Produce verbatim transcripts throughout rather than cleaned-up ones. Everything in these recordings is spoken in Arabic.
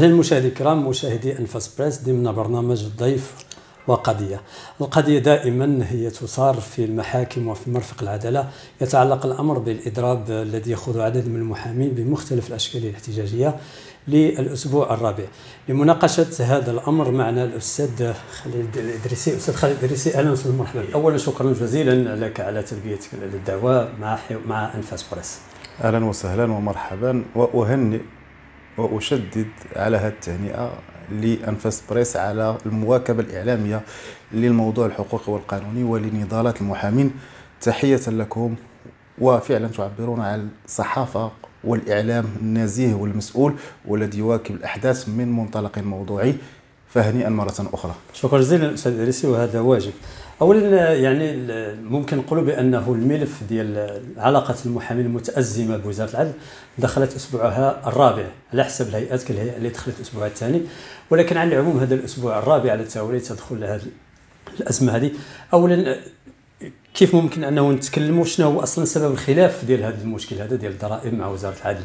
أهلا المشاهدي الكرام، مشاهدي أنفاس بريس ضمن برنامج ضيف وقضية. القضية دائما هي تثار في المحاكم وفي مرفق العدالة. يتعلق الأمر بالإضراب الذي يخوض عدد من المحامين بمختلف الأشكال الاحتجاجية للأسبوع الرابع. لمناقشة هذا الأمر معنا الأستاذ خالد الإدريسي. أستاذ خالد الإدريسي، أهلا وسهلا، مرحبا. أولا شكرا جزيلا لك على تلبيتك للدعوة مع مع أنفاس بريس. أهلا وسهلا ومرحبا، وأهنئ وأشدد على هذه التهنئة لأنفاس بريس على المواكبة الإعلامية للموضوع الحقوقي والقانوني ولنضالات المحامين. تحية لكم، وفعلا تعبرون عن الصحافة والإعلام النزيه والمسؤول والذي يواكب الأحداث من منطلق موضوعي، فهنيئا مرة أخرى. شكرا جزيلا أستاذ إدريسي، وهذا واجب. اولا يعني ممكن نقولوا بانه الملف ديال علاقه المحامين المتازمه بوزاره العدل دخلت اسبوعها الرابع على حسب الهيئات كالهيئه اللي دخلت الاسبوع الثاني، ولكن على العموم هذا الاسبوع الرابع على التوالي تدخل هذه الازمه هذه. اولا كيف ممكن انه نتكلموا شنو هو اصلا سبب الخلاف ديال هذا المشكل هذا ديال الضرائب مع وزاره العدل؟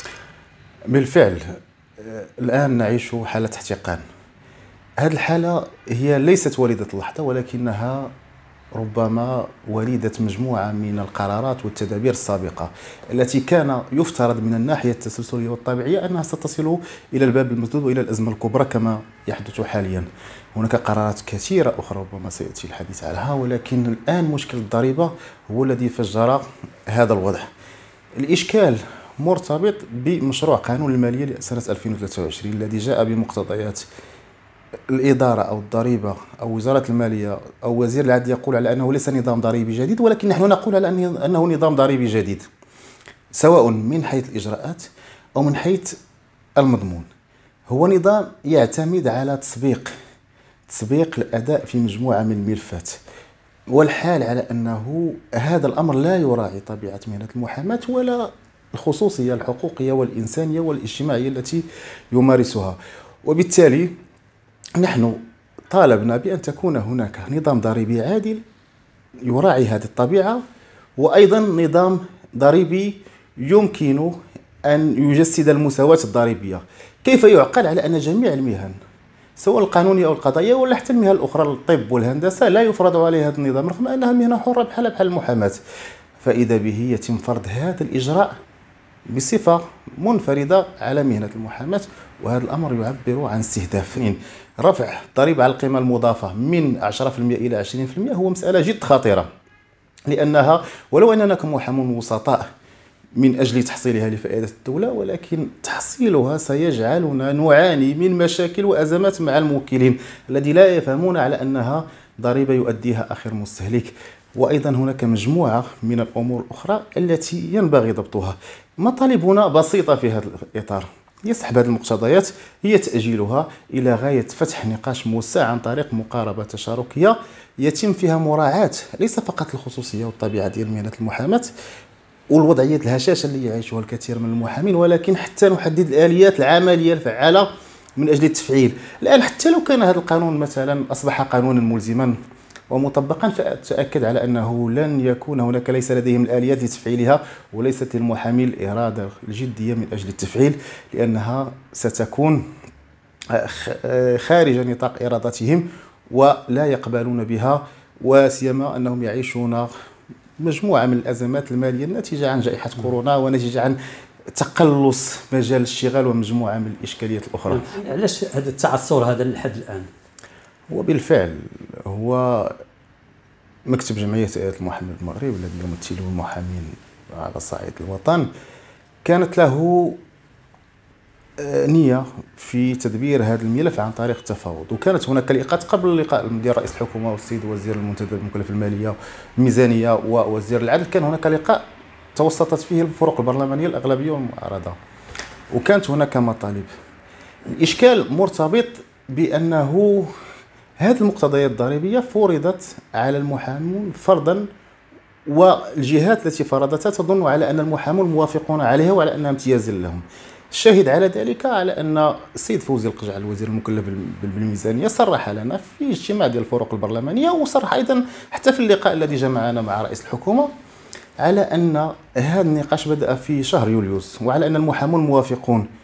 بالفعل الان نعيش حاله احتقان. هذه الحالة هي ليست وليدة اللحظة، ولكنها ربما وليدة مجموعة من القرارات والتدابير السابقة التي كان يفترض من الناحية التسلسلية والطبيعية أنها ستصل إلى الباب المسدود وإلى الأزمة الكبرى كما يحدث حاليا. هناك قرارات كثيرة أخرى ربما سيأتي الحديث عنها، ولكن الآن مشكل الضريبة هو الذي فجر هذا الوضع. الإشكال مرتبط بمشروع قانون المالية لسنة ألفين وثلاثة وعشرين الذي جاء بمقتضيات الإدارة أو الضريبة أو وزارة المالية أو وزير العدل يقول على أنه ليس نظام ضريبي جديد، ولكن نحن نقول على أنه نظام ضريبي جديد، سواء من حيث الإجراءات أو من حيث المضمون. هو نظام يعتمد على تسبيق تسبيق الأداء في مجموعة من الملفات، والحال على أنه هذا الأمر لا يراعي طبيعة مهنة المحاماة ولا الخصوصية الحقوقية والإنسانية والاجتماعية التي يمارسها. وبالتالي نحن طالبنا بأن تكون هناك نظام ضريبي عادل يراعي هذه الطبيعة، وأيضا نظام ضريبي يمكن أن يجسد المساواة الضريبية. كيف يعقل على أن جميع المهن سواء القانونية أو القضائية ولا حتى المهن الأخرى الطب والهندسة لا يفرض عليها هذا النظام رغم أنها مهنة حرة بحال بحال المحاماة، فإذا به يتم فرض هذا الإجراء بصفة منفردة على مهنة المحاماة. وهذا الأمر يعبر عن استهداف رفع الضريبة على القيمة المضافة من عشرة بالمئة إلى عشرين بالمئة. هو مسألة جد خطيرة، لأنها ولو أننا كمحامون وسطاء من أجل تحصيلها لفائدة الدولة، ولكن تحصيلها سيجعلنا نعاني من مشاكل وأزمات مع الموكلين الذي لا يفهمون على أنها ضريبة يؤديها آخر مستهلك. وأيضا هناك مجموعة من الأمور الأخرى التي ينبغي ضبطها. مطالبنا بسيطة في هذا الإطار، يسحب هذه المقتضيات هي تأجيلها إلى غاية فتح نقاش موسع عن طريق مقاربة تشاركية يتم فيها مراعاة ليس فقط الخصوصية والطبيعة ديال مهنة المحاماة والوضعية الهشاشة اللي يعيشها الكثير من المحامين، ولكن حتى نحدد الآليات العملية الفعالة من أجل التفعيل. الآن حتى لو كان هذا القانون مثلا أصبح قانونا ملزما ومطبقا، فأتأكد على أنه لن يكون هناك ليس لديهم الآليات لتفعيلها، وليست للمحامين الإرادة الجدية من أجل التفعيل، لأنها ستكون خارج نطاق إرادتهم ولا يقبلون بها، وسيما أنهم يعيشون مجموعة من الأزمات المالية الناتجة عن جائحة كورونا وناتجة عن تقلص مجال الاشتغال ومجموعة من الإشكاليات الأخرى. علاش هذا التعثر هذا لحد الآن؟ وبالفعل هو مكتب جمعية المحامين المغرب الذي يمثله المحامين على صعيد الوطن كانت له نية في تدبير هذا الملف عن طريق التفاوض، وكانت هناك لقاءات قبل اللقاء ديال رئيس الحكومة والسيد وزير المنتدب المكلف المالية الميزانية ووزير العدل. كان هناك لقاء توسطت فيه الفروق البرلمانية الأغلبية والمعارضة، وكانت هناك مطالب. الإشكال مرتبط بأنه هذه المقتضيات الضريبية فرضت على المحامون فرضا، والجهات التي فرضتها تظن على أن المحامون موافقون عليها وعلى أنها امتياز لهم. الشاهد على ذلك على أن السيد فوزي القجع الوزير المكلف بالميزانية صرح لنا في اجتماع ديال الفروق البرلمانية، وصرح أيضا حتى في اللقاء الذي جمعنا مع رئيس الحكومة على أن هذا النقاش بدأ في شهر يوليوز وعلى أن المحامون موافقون.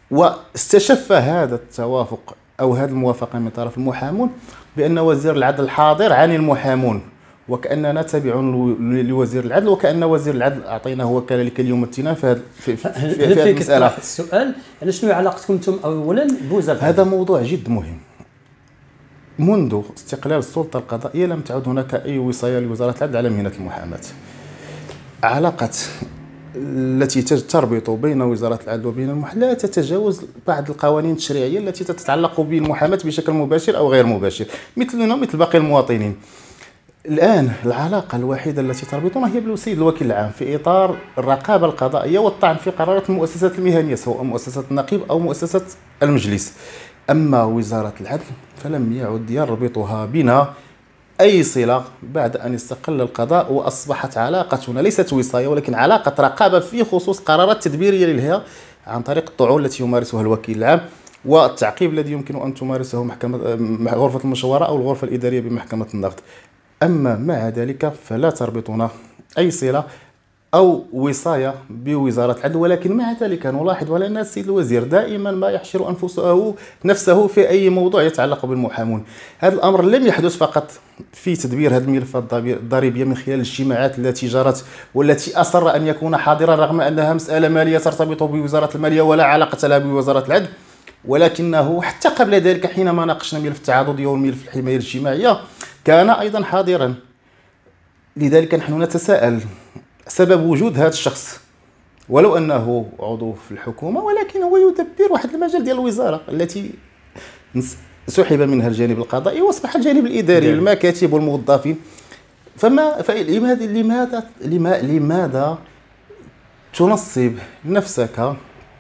واستشف هذا التوافق أو هذه الموافقة من طرف المحامون بأن وزير العدل حاضر عن المحامون، وكأننا تابع لوزير العدل، وكأن وزير العدل أعطيناه وكالة اليوم التنان في هذه في, في, في, في هذه المسألة. السؤال يعني شنو علاقتكم انتم أولا بوزارة؟ هذا موضوع جد مهم. منذ استقلال السلطة القضائية لم تعد هناك أي وصاية لوزارة العدل على مهنة المحاماة. علاقة التي تربط بين وزارة العدل وبين المحاماة لا تتجاوز بعض القوانين التشريعية التي تتعلق بالمحاماة بشكل مباشر أو غير مباشر مثلنا مثل باقي المواطنين. الآن العلاقة الوحيدة التي تربطنا هي بالسيد الوكيل العام في إطار الرقابة القضائية والطعن في قرارات المؤسسات المهنية سواء مؤسسة النقيب أو مؤسسة المجلس. أما وزارة العدل فلم يعد يربطها بنا أي صلة بعد أن استقل القضاء، وأصبحت علاقتنا ليست وصاية ولكن علاقة رقابة في خصوص قرارات تدبيرية للهيئة عن طريق الطعون التي يمارسها الوكيل العام والتعقيب الذي يمكن أن تمارسه محكمة غرفة المشورة أو الغرفة الإدارية بمحكمة النقد. أما مع ذلك فلا تربطنا أي صلة أو وصاية بوزارة العدل، ولكن مع ذلك نلاحظ على أن السيد الوزير دائما ما يحشر أنفسه نفسه في أي موضوع يتعلق بالمحامون. هذا الأمر لم يحدث فقط في تدبير هذه الملفات الضريبية من خلال الاجتماعات التي جرت والتي أصر أن يكون حاضرا رغم أنها مسألة مالية ترتبط بوزارة المالية ولا علاقة لها بوزارة العدل، ولكنه حتى قبل ذلك حينما ناقشنا ملف التعاضدية والملف الحماية الاجتماعية كان أيضا حاضرا. لذلك نحن نتساءل سبب وجود هذا الشخص ولو أنه عضو في الحكومة، ولكن هو يدبر واحد المجال ديال الوزارة التي سحب منها الجانب القضائي واصبح الجانب الإداري المكاتب والموظفين. فما فلماذا لماذا لماذا لماذا تنصب نفسك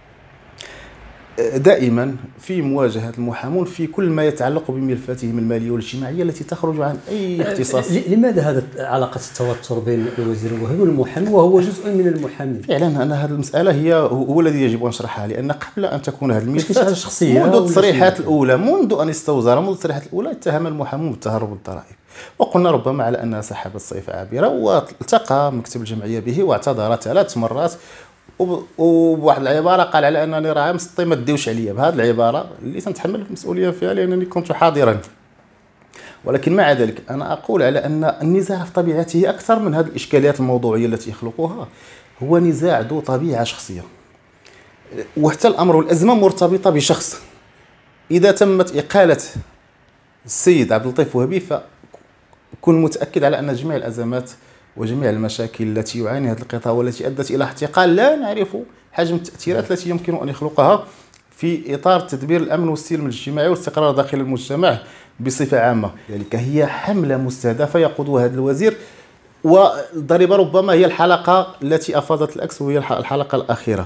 دائما في مواجهة المحامون في كل ما يتعلق بملفاتهم المالية والاجتماعية التي تخرج عن أي اختصاص؟ لماذا هذا علاقة التوتر بين الوزير الوهبي والمحامي وهو جزء من المحامي؟ فعلا أنا هذه المسألة هي هو الذي يجب أن أشرحها، لأن قبل أن تكون هذه الملفات شخصية منذ التصريحات الأولى منذ أن استوزر منذ التصريحات الأولى اتهم المحامون بالتهرب بالضرائب، وقلنا ربما على أنها سحبت صيف عابرة، والتقى مكتب الجمعية به واعتذر ثلاث مرات وبواحد العباره قال على انني راه مسطي ما ديوش عليا. بهذه العباره اللي تنتحمل المسؤوليه فيها لانني كنت حاضرا، ولكن مع ذلك انا اقول على ان النزاع في طبيعته اكثر من هذه الاشكاليات الموضوعيه التي يخلقها، هو نزاع ذو طبيعه شخصيه، وحتى الامر والازمه مرتبطه بشخص. اذا تمت اقاله السيد عبد اللطيف وهبي فكن متاكد على ان جميع الازمات وجميع المشاكل التي يعاني هذا القطاع والتي أدت إلى احتقال لا نعرف حجم التأثيرات التي يمكن أن يخلقها في إطار تدبير الأمن والسلم الاجتماعي والاستقرار داخل المجتمع بصفة عامة. ذلك يعني هي حملة مستهدفة يقودها هذا الوزير، والضريبة ربما هي الحلقة التي أفاضت الأكس وهي الحلقة الأخيرة.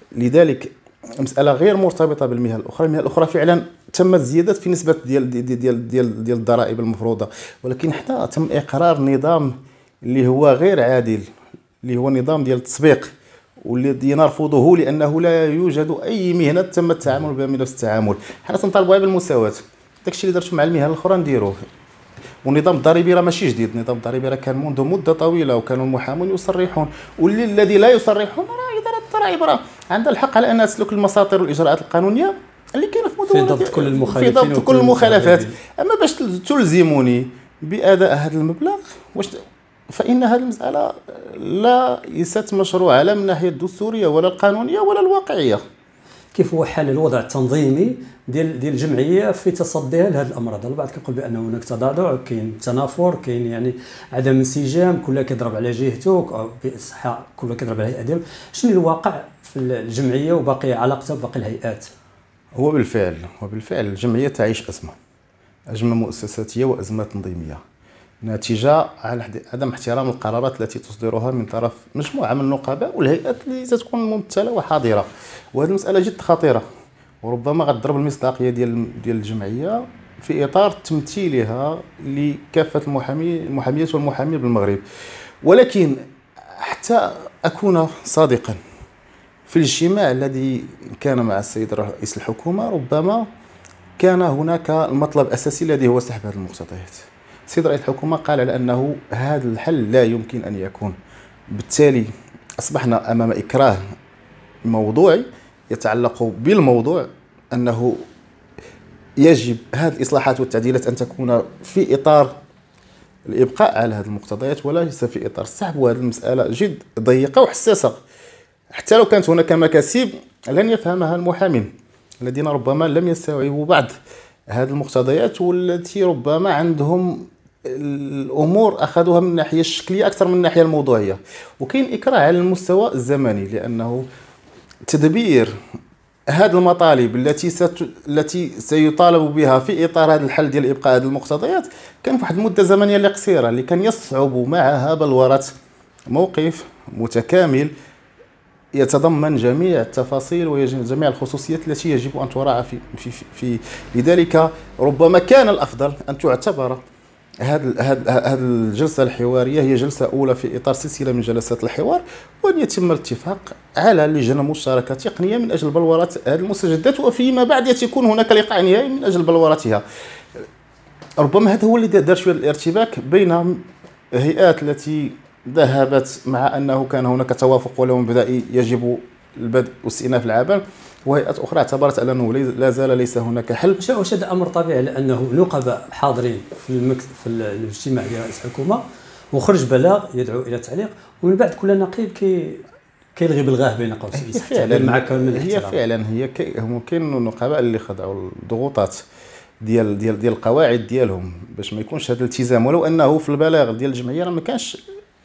لذلك مسألة غير مرتبطة بالمهن الأخرى. المهن الأخرى فعلا تمت زيادة في نسبة ديال ديال ديال ديال, ديال الضرائب المفروضة، ولكن حتى تم إقرار نظام اللي هو غير عادل، اللي هو نظام ديال التسبيق والذي نرفضه لانه لا يوجد اي مهنه تم التعامل بها بنفس التعامل. حنا تنطالبوا بالمساواه، داكشي اللي درتو مع المهن الاخرى نديروه. والنظام الضريبي راه ماشي جديد، النظام الضريبي راه كان منذ مده طويله وكانوا المحامون يصرحون، واللي الذي لا يصرحون راه اداره الضرائب راه عندها الحق على انها تسلك المساطر والاجراءات القانونيه اللي كاينه في في ضبط كل المخالفين في ضبط كل المخالفات. اما باش تلزموني باداء هذا المبلغ واش فإن هذه المسألة لا ليست مشروعة لا من الناحية الدستورية ولا القانونية ولا الواقعية. كيف هو حال الوضع التنظيمي ديال ديال الجمعية في تصديها لهذه الأمر هذا؟ البعض كيقول بأن هناك تضارع، كاين تنافر، كاين يعني عدم انسجام، كل كيضرب على جهته، بصحة كل كيضرب على الهيئة ديالو. شنو الواقع في الجمعية وباقي علاقتها بباقي الهيئات؟ هو بالفعل هو بالفعل الجمعية تعيش أزمة أزمة مؤسساتية وأزمة تنظيمية ناتجة عن عدم احترام القرارات التي تصدرها من طرف مجموعة من النقباء والهيئات اللي تكون ممثلة وحاضرة. وهذه المسألة جد خطيرة، وربما غتضرب المصداقية ديال ديال الجمعية في إطار تمثيلها لكافة المحامي المحاميات والمحامين بالمغرب. ولكن حتى أكون صادقا، في الاجتماع الذي كان مع السيد رئيس الحكومة ربما كان هناك المطلب الأساسي الذي هو سحب هذه المقتضيات. السيد رئيس الحكومة قال على أنه هذا الحل لا يمكن أن يكون، بالتالي أصبحنا أمام إكراه موضوعي يتعلق بالموضوع أنه يجب هذه الإصلاحات والتعديلات أن تكون في إطار الإبقاء على هذه المقتضيات وليس في إطار السحب، وهذه المسألة جد ضيقة وحساسة. حتى لو كانت هناك مكاسب لن يفهمها المحامين الذين ربما لم يستوعبوا بعض هذه المقتضيات، والتي ربما عندهم الأمور أخذوها من الناحية الشكلية أكثر من الناحية الموضوعية. وكاين إكراه على المستوى الزمني، لأنه تدبير هذه المطالب التي ست... التي سيطالب بها في اطار هذا الحل ديال ابقاء هذه المقتضيات كان في واحد المده زمنيه اللي قصيره، اللي كان يصعب معها بلوره موقف متكامل يتضمن جميع التفاصيل وجميع الخصوصيات التي يجب ان تراعى في في في, في لذلك ربما كان الافضل ان تعتبر هذه هذه الجلسه الحواريه هي جلسه اولى في اطار سلسله من جلسات الحوار، وان يتم الاتفاق على لجنه مشتركه تقنيه من اجل بلوره هذه المستجدات، وفيما بعد يكون هناك لقاء نهائي من اجل بلورتها. ربما هذا هو اللي دار شويه الارتباك بين الهيئات التي ذهبت مع انه كان هناك توافق ولو مبدئي يجب البدء واستئناف العمل، وهيئات اخرى اعتبرت انه لا زال ليس هناك حل. واش هذا امر طبيعي لانه نقباء حاضرين في المكتب في الاجتماع ديال رئيس الحكومه وخرج بلاغ يدعو الى التعليق، ومن بعد كل نقيب كي كيلغي بالغاه بين قوسين. فعلا مع كامل هي فعلا هي كاين النقباء اللي خضعوا الضغوطات ديال ديال ديال القواعد ديالهم باش ما يكونش هذا الالتزام، ولو انه في البلاغ ديال الجمعيه راه ما كانش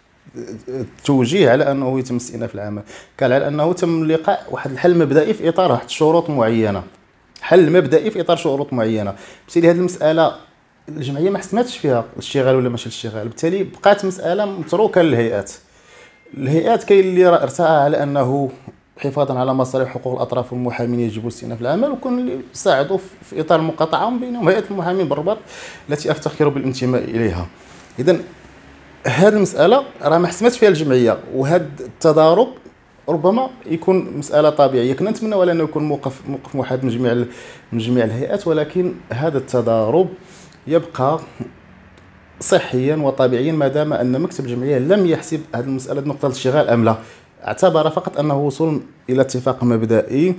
توجيه على انه يتم استئناف العمل، كان على انه تم لقاء واحد الحل مبدئي في اطار واحد الشروط معينه، حل مبدئي في اطار شروط معينه. بالتالي هذه المساله الجمعيه ما حسمتش فيها الاشتغال ولا ماشي الاشتغال، بالتالي بقات مساله متروكه للهيئات. الهيئات كاين اللي ارتأى على انه حفاظا على مصالح حقوق الاطراف والمحامين يجب استئناف العمل، وكون اللي ساعدوا في اطار المقاطعه بينهم هيئه المحامين بالرباط التي افتخر بالانتماء اليها. اذا هذه المساله راه ما حسمتش فيها الجمعيه، وهذا التضارب ربما يكون مساله طبيعيه. كنا نتمنى ولا انه يكون موقف موقف موحد من جميع من جميع الهيئات، ولكن هذا التضارب يبقى صحيا وطبيعيا ما دام ان مكتب الجمعيه لم يحسب هذه المساله نقطه الاشتغال ام لا، اعتبر فقط انه وصول الى اتفاق مبدئي،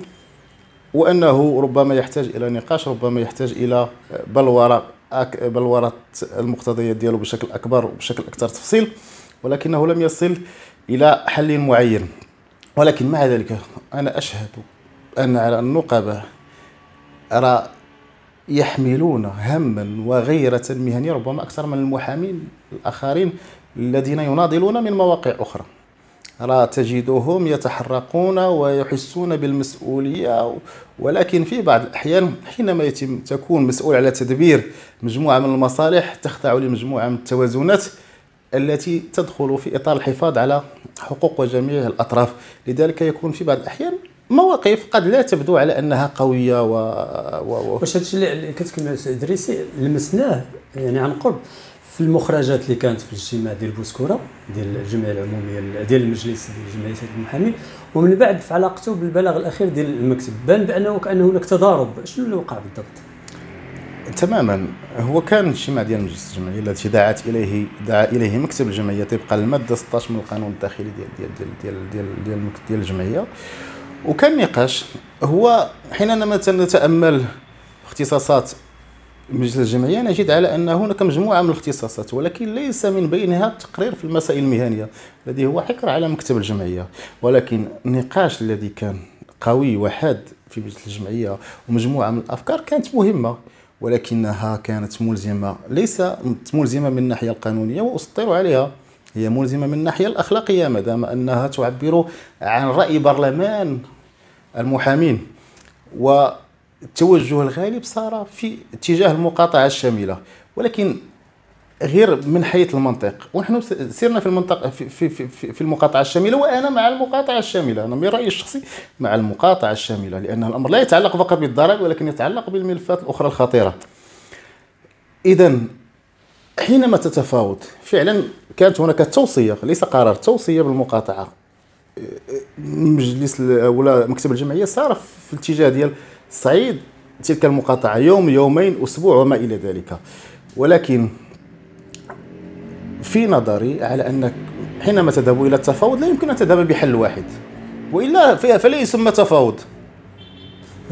وانه ربما يحتاج الى نقاش، ربما يحتاج الى بلوره بلوره المقتضيات ديالو بشكل اكبر وبشكل اكثر تفصيل، ولكنه لم يصل الى حل معين. ولكن مع ذلك انا اشهد ان على النقباء ارى يحملون هما وغيرة مهنية ربما أكثر من المحامين الآخرين الذين يناضلون من مواقع أخرى. راه تجدهم يتحرقون ويحسون بالمسؤولية، ولكن في بعض الأحيان حينما يتم تكون مسؤول على تدبير مجموعة من المصالح تخضع لمجموعة من التوازنات التي تدخل في إطار الحفاظ على حقوق جميع الأطراف. لذلك يكون في بعض الأحيان مواقف قد لا تبدو على انها قويه و, و... واش هادشي اللي كتكلم عليه ادريسي لمسناه يعني عن قرب في المخرجات اللي كانت في الاجتماع ديال بوسكوره ديال الجمعيه العموميه ديال المجلس ديال جمعيه المحامين، ومن بعد في علاقته بالبلاغ الاخير ديال المكتب بان بانه كان هناك تضارب. شنو اللي وقع بالضبط؟ تماما، هو كان الاجتماع ديال مجلس الجمعيه التي دعت اليه دعا اليه مكتب الجمعيه طبقا للماده ستة عشر من القانون الداخلي ديال ديال ديال ديال ديال, ديال الجمعيه، وكان نقاش. هو حينما نتامل اختصاصات مجلس الجمعيه نجد على ان هناك مجموعه من الاختصاصات، ولكن ليس من بينها التقرير في المسائل المهنيه الذي هو حكر على مكتب الجمعيه. ولكن النقاش الذي كان قوي وحاد في مجلس الجمعيه ومجموعه من الافكار كانت مهمه، ولكنها كانت ملزمه، ليست ملزمه من الناحيه القانونيه واسطر عليها، هي ملزمه من الناحيه الاخلاقيه ما دام انها تعبر عن راي برلمان المحامين. والتوجه الغالب صار في اتجاه المقاطعه الشامله، ولكن غير من حيث المنطق، ونحن سيرنا في المنطقه في في في, في المقاطعه الشامله، وانا مع المقاطعه الشامله، انا من رايي الشخصي مع المقاطعه الشامله، لان الامر لا يتعلق فقط بالضرائب ولكن يتعلق بالملفات الاخرى الخطيره. اذا حينما تتفاوض فعلا كانت هناك توصيه، ليس قرار، توصيه بالمقاطعه، مجلس ولا مكتب الجمعيه صار في الاتجاه ديال تصعيد تلك المقاطعه يوم يومين اسبوع وما الى ذلك. ولكن في نظري على ان حينما تذهب الى التفاوض لا يمكن ان تذهب بحل واحد، والا فلا يسمى تفاوض.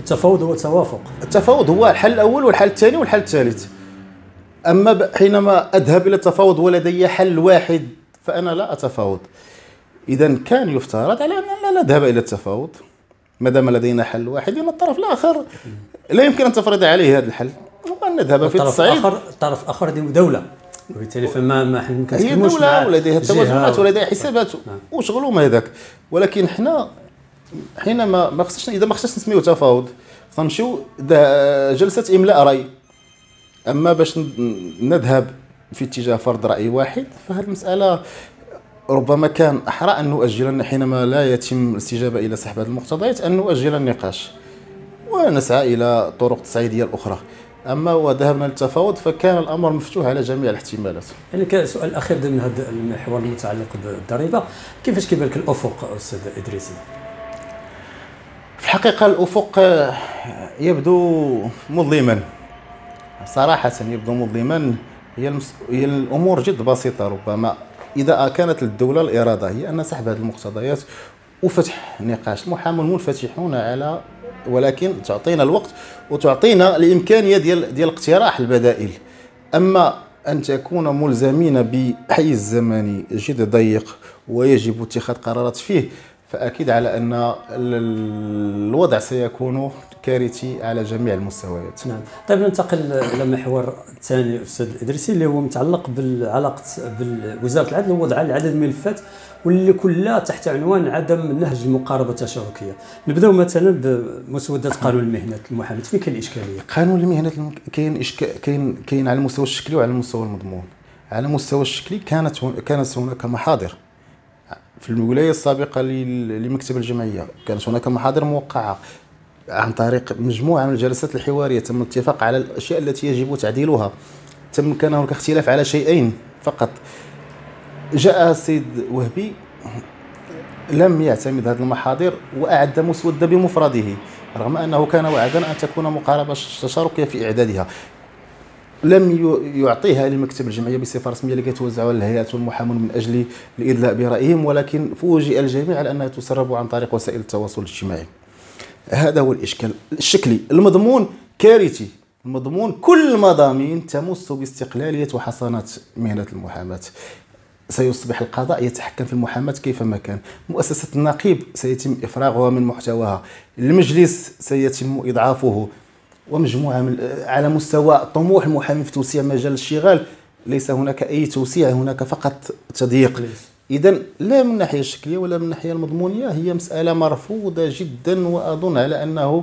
التفاوض هو توافق. التفاوض هو الحل الاول والحل الثاني والحل الثالث. اما حينما اذهب الى التفاوض ولدي حل واحد فانا لا اتفاوض. اذا كان يفترض على اننا لا نذهب الى التفاوض ما دام لدينا حل واحد، لان الطرف الاخر لا يمكن ان تفرض عليه هذا الحل وان نذهب في التصعيد. الطرف الاخر الطرف الاخر هذه دوله، وبالتالي فما ما حنا كنتكلموش هي دوله ولديها التوازنات ولديها حسابات وشغلهم هذاك. ولكن حنا حينما ما خصناش اذا ما خصناش نسميوه تفاوض نمشيو جلسه املاء راي. اما باش نذهب في اتجاه فرض راي واحد فهذه المساله ربما كان احرى ان نؤجل حينما لا يتم الاستجابه الى سحب هذه المقتضيات، ان نؤجل النقاش ونسعى الى طرق تصعيديه اخرى. اما وذهبنا للتفاوض فكان الامر مفتوح على جميع الاحتمالات. يعني كسؤال اخير ضمن هذا المحور المتعلق بالضريبه، كيفاش كيبان لك الافق استاذ ادريسي؟ في الحقيقه الافق يبدو مظلما صراحه، يبدو مظلما. هي المس... هي الامور جد بسيطه. ربما اذا كانت للدوله الاراده هي ان سحب هذه المقتضيات وفتح نقاش، المحامون منفتحون على، ولكن تعطينا الوقت وتعطينا الامكانيه ديال ديال اقتراح البدائل. اما ان تكون ملزمين بحيز زمني جد ضيق ويجب اتخاذ قرارات فيه، فاكيد على ان الوضع سيكون كارثي على جميع المستويات. نعم. طيب ننتقل الى المحور الثاني استاذ ادريسي اللي هو متعلق بالعلاقه بوزاره العدل ووضع العدد من الملفات واللي كلها تحت عنوان عدم نهج المقاربه التشاركيه. نبداو مثلا بمسوده قانون المهنه المحاماه، فين كاين الاشكاليه؟ قانون المهنه كاين كاين كاين على المستوى الشكلي وعلى المستوى المضمون. على المستوى الشكلي كانت كانت هناك محاضر في الولايه السابقه لمكتب الجمعيه، كانت هناك محاضر موقعه عن طريق مجموعه من الجلسات الحواريه، تم الاتفاق على الاشياء التي يجب تعديلها. تم كان هناك اختلاف على شيئين فقط. جاء السيد وهبي لم يعتمد هذه المحاضر واعد مسوده بمفرده، رغم انه كان وعدا ان تكون مقاربه تشاركيه في اعدادها. لم يعطيها لمكتب الجمعيه بصفه رسميه لكي توزعها على الهيئات والمحامون من اجل الادلاء برايهم، ولكن فوجئ الجميع على انها تسرب عن طريق وسائل التواصل الاجتماعي. هذا هو الاشكال الشكلي. المضمون كارثي. المضمون كل المضامين تمس باستقلاليه وحصانات مهنه المحاماه. سيصبح القضاء يتحكم في المحاماه كيفما كان. مؤسسه النقيب سيتم افراغها من محتواها. المجلس سيتم اضعافه. ومجموعه من على مستوى طموح المحامي في توسيع مجال الاشتغال ليس هناك اي توسيع، هناك فقط تضييق. اذا لا من الناحيه الشكليه ولا من الناحيه المضمونيه هي مساله مرفوضه جدا، واظن على انه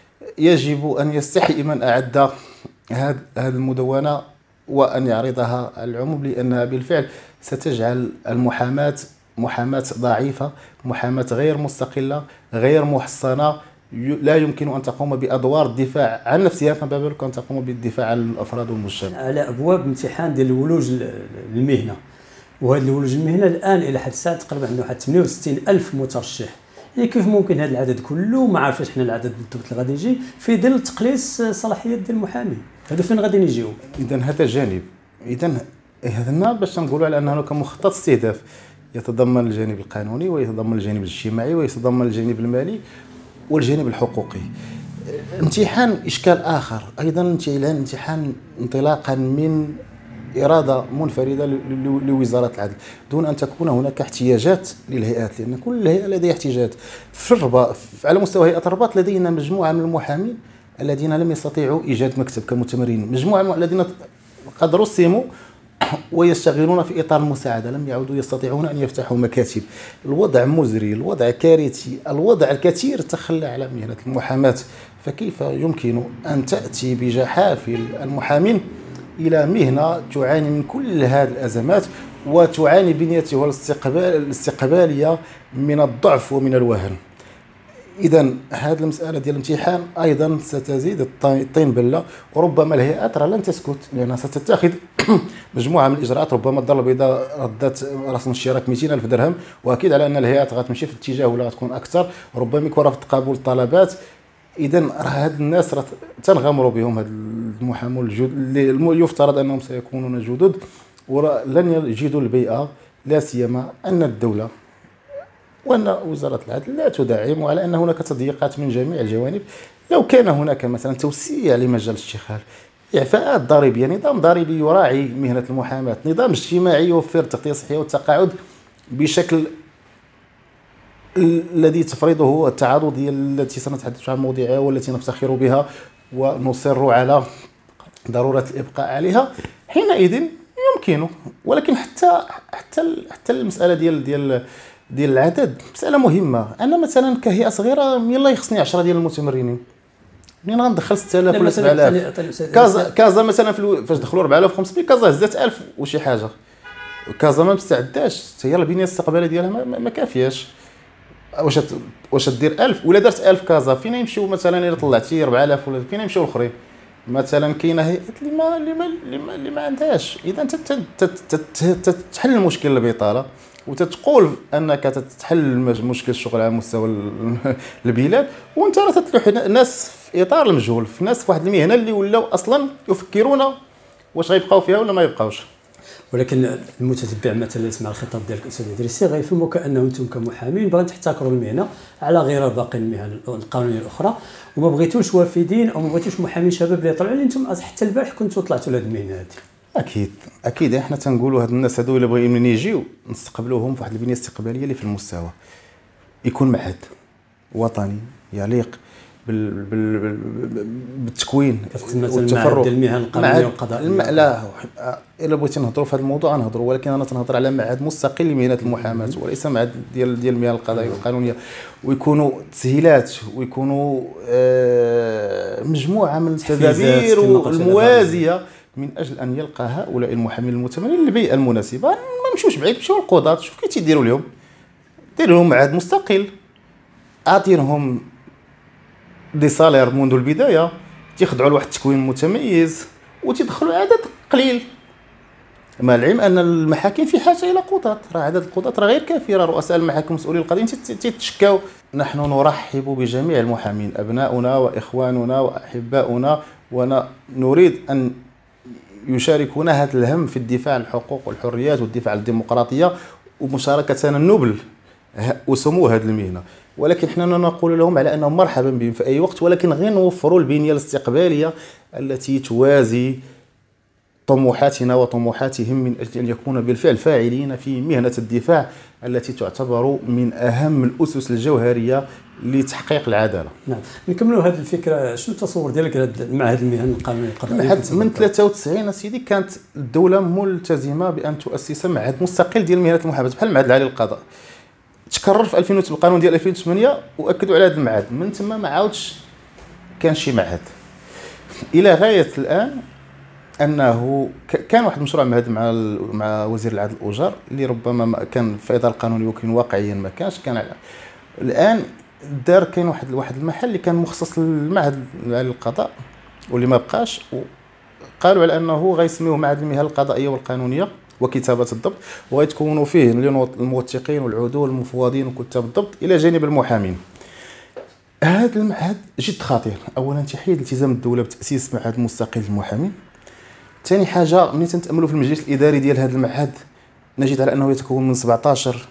يجب ان يستحي من اعد هذه المدونه وان يعرضها على العموم، لانها بالفعل ستجعل المحاماه محاماه ضعيفه، محاماه غير مستقله، غير محصنه، لا يمكن ان تقوم بادوار الدفاع عن نفسها، فما بالك ان تقوم بالدفاع عن الافراد والمجتمع. على ابواب امتحان ديال الولوج المهنه، وهذا الولوج المهنه الان الى حد الساعه تقريبا عنده واحد ثمانية وستين ألف مترشح. يعني كيف ممكن هذا العدد كله ما عارفاش حنا العدد بالضبط اللي غادي يجي في ظل تقليص صلاحيات ديال المحامي؟ هذا فين غادي نجيو؟ اذا هذا جانب. اذا هذا باش نقولوا على ان هناك مخطط استهداف يتضمن الجانب القانوني ويتضمن الجانب الاجتماعي ويتضمن الجانب المالي والجانب الحقوقي. امتحان اشكال اخر ايضا، امتحان انطلاقا من اراده منفرده لوزاره العدل دون ان تكون هناك احتياجات للهيئات، لان كل هيئه لديها احتياجات. في الرباط على مستوى هيئه الرباط لدينا مجموعه من المحامين الذين لم يستطيعوا ايجاد مكتب كمتمرين، مجموعه من الذين قد رسموا ويشتغلون في اطار المساعده لم يعودوا يستطيعون ان يفتحوا مكاتب. الوضع مزري، الوضع كارثي، الوضع الكثير تخلى على مهنه المحاماه. فكيف يمكن ان تاتي بجحافل المحامين الى مهنه تعاني من كل هذه الازمات وتعاني بنيتها الاستقبال الاستقباليه من الضعف ومن الوهن؟ اذا هذه المساله ديال الامتحان ايضا ستزيد الطين بله، وربما الهيئات راه لن تسكت لانها ستتخذ مجموعه من الاجراءات. ربما الدار البيضاء ردت رسم الاشتراك مئتين ألف درهم، واكيد على ان الهيئات غتمشي في الاتجاه ولا غتكون اكثر، ربما يكون رفض قبول الطلبات. اذا راه هاد الناس راه تنغمروا بهم، هاد المحامون الجدد اللي يفترض انهم سيكونون جدد ولن يجدوا البيئه، لا سيما ان الدوله وأن وزارة العدل لا تدعم، وعلى أن هناك تضييقات من جميع الجوانب. لو كان هناك مثلا توسيع لمجال الاشتغال، إعفاءات ضريبية، نظام ضريبي يراعي مهنة المحاماة، نظام اجتماعي يوفر التغطية الصحية والتقاعد بشكل الذي تفرضه التعاضدية التي سنتحدث عن موضوعها والتي نفتخر بها ونصر على ضرورة الإبقاء عليها، حينئذ يمكنه. ولكن حتى حتى حتى المسألة ديال ديال ديال العدد مسألة مهمة. أنا مثلا كهيئة صغيرة يلا يخصني عشرة ديال المتمرنين، منين غندخل ستة آلاف ولا سبعة آلاف؟ كازا كازا مثلا فاش دخلوا أربعة آلاف وخمسمية، كازا هزات ألف وشي حاجة، كازا ما مستعداش، هي البنية الاستقبالية ديالها ما, ما كافياش. واش واش دير ألف ولا درت ألف كازا، فين يمشيو مثلا الا طلعتي أربعة آلاف ولا فين يمشيو الاخرين؟ مثلا كاينه هيئات اللي ما اللي ما اللي ما, اللي ما عندهاش. اذا تتحل مشكل البطاله وتتقول انك تتحل مشكل الشغل على مستوى البلاد، وانت راه تتلوح الناس في اطار المجهول، في ناس في واحد المهنه اللي ولاو اصلا يفكرون واش غيبقاو فيها ولا ما يبقاوش. ولكن المتتبع مثلا يسمع الخطاب ديالك استاذ ادريسي غيفهموا كانه انتم كمحامين باغيين تحتكروا المهنه على غير باقي المهن القانونيه الاخرى، وما بغيتوش وافدين او ما بغيتوش محامين شباب اللي يطلعوا اللي انتم حتى البارح كنتوا طلعتوا لهذه المهنه هذه. اكيد اكيد احنا تنقولوا هاد الناس هادو الا بغيو منين يجيو نستقبلوهم في واحد البنيه استقباليه اللي في المستوى، يكون معهد وطني يليق بال بال بالتكوين والتفرغ ديال المهن القانونيه والقضائيه. لا الا بغيتي نهضروا في هذا الموضوع نهضروا، ولكن انا تنهضر على معهد مستقل لمهنه المحاماه وليس معهد ديال ديال المهن القضائيه والقانونيه، ويكونوا تسهيلات ويكونوا آه مجموعه من التدابير الموازيه من اجل ان يلقى هؤلاء المحامين المتمرنين البيئه المناسبه. ما نمشيوش بعيد، نمشيو للقضاة، شوف كي تيديروا لهم، دير لهم معهد مستقل، اعطيهم دي سالير منذ البدايه، تيخضعوا لواحد التكوين متميز وتدخلوا عدد قليل. مع العلم ان المحاكم في حاجه الى قضاة، راه عدد القضاة راه غير كافي، راه رؤساء المحاكم مسؤولين القضيين تيتشكاو. نحن نرحب بجميع المحامين، ابناؤنا واخواننا واحباؤنا، ونريد ان يشاركونا هذا الهم في الدفاع عن الحقوق والحريات والدفاع عن الديمقراطيه ومشاركتنا النوبل وسمو هذه المهنه. ولكن حنا نقول لهم على انهم مرحبا بهم في اي وقت، ولكن غير نوفروا البنيه الاستقباليه التي توازي طموحاتنا وطموحاتهم من اجل ان يكونوا بالفعل فاعلين في مهنه الدفاع التي تعتبر من اهم الاسس الجوهريه لتحقيق العداله. نعم، نكملوا هذه الفكره. شنو التصور ديالك لهذا معهد المهن القانونيه القضائيه؟ من ثلاثة وتسعين سيدي كانت الدوله ملتزمه بان تؤسس معهد مستقل ديال مهنه المحاماه بحال المعهد العالي للقضاء. تكرر في ألفين القانون ديال ألفين وثمانية واكدوا على هذا المعهد، من ثم ما عاودش كان شي معهد الى غايه الان. انه كان واحد المشروع مهد مع مع وزير العدل الاوجار اللي ربما كان في اطار قانوني ولكن واقعيا ما كانش. كان الان دار كاين واحد واحد المحل اللي كان مخصص للمعهد العالي للقضاء واللي ما بقاش، وقالوا على انه غيسميوه معهد المهن القضائيه والقانونيه وكتابه الضبط، وغيتكونوا فيه الموثقين والعدول والمفوضين وكتاب الضبط الى جانب المحامين. هذا المعهد جد خطير. اولا تحيد التزام الدوله بتاسيس معهد مستقل للمحامين. ثاني حاجه ملي تنتاملوا في المجلس الاداري ديال هذا المعهد نجد على انه يتكون من سبعطاش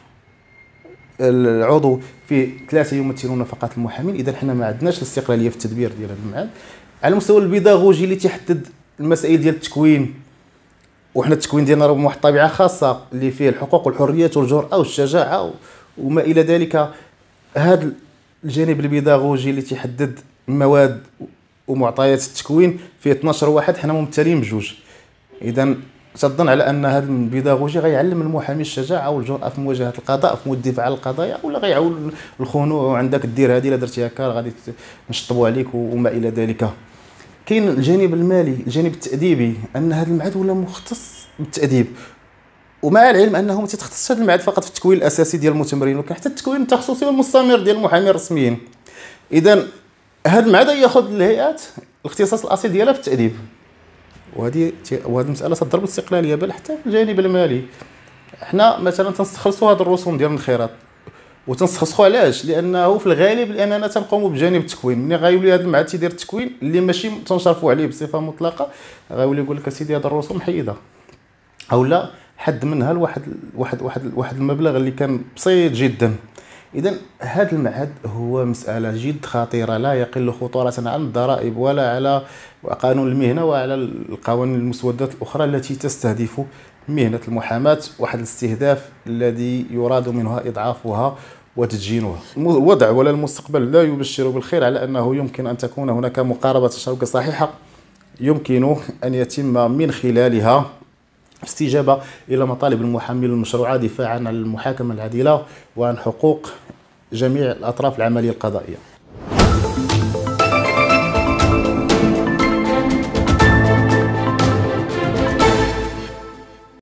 العضو، في ثلاثه يمثلون فقط المحامين. اذا حنا ما عندناش الاستقلاليه في التدبير ديال هذا المعهد. على المستوى البيداغوجي اللي تيحدد المسائل ديال التكوين، وحنا التكوين ديالنا راه بواحد الطبيعه خاصه اللي فيه الحقوق والحريات والجرأه والشجاعه وما الى ذلك. هذا الجانب البيداغوجي اللي تيحدد المواد ومعطيات التكوين فيه اثناش واحد، حنا ممثلين بجوج. اذا تظن على ان هذا البيداغوجي غيعلم المحامي الشجاعه والجرأه في مواجهه القضاء في الدفاع عن القضايا، ولا غيعول الخنوع وعندك دير هذه الا درتي هكا غادي نشطبوا عليك وما الى ذلك. كاين الجانب المالي، الجانب التاديبي، ان هذا المعهد ولا مختص بالتاديب، ومع العلم انه ما تتخصصش هذا المعهد فقط في التكوين الاساسي ديال المتمرين، ولكن حتى التكوين التخصصي والمستمر ديال المحامين الرسميين. اذا هذا المعهد ياخذ الهيئات الاختصاص الاصيل ديالها في التاديب، وهذه وهذه المساله تضرب الاستقلاليه بل حتى في الجانب المالي. حنا مثلا تنستخلصوا هذه الرسوم ديال الانخراط وتنستخلصوا علاش؟ لانه في الغالب لاننا تنقوموا بجانب التكوين. ملي غايولي هذا المعهد تيدير التكوين اللي ماشي تنشرفوا عليه بصفه مطلقه، غايولي يقول لك اسيدي هذه الرسوم حيدها او لا حد منها لواحد واحد واحد واحد المبلغ اللي كان بسيط جدا. إذا هذا المعهد هو مسألة جد خطيرة، لا يقل خطورة عن الضرائب ولا على قانون المهنة وعلى القوانين المسودات الأخرى التي تستهدف مهنة المحاماة، واحد الاستهداف الذي يراد منها إضعافها وتدجينها. الوضع ولا المستقبل لا يبشر بالخير، على أنه يمكن أن تكون هناك مقاربة تشارك صحيحة يمكن أن يتم من خلالها استجابة إلى مطالب المحامين المشروعة دفاعا عن المحاكمة العادلة وعن حقوق جميع الأطراف العملية القضائية.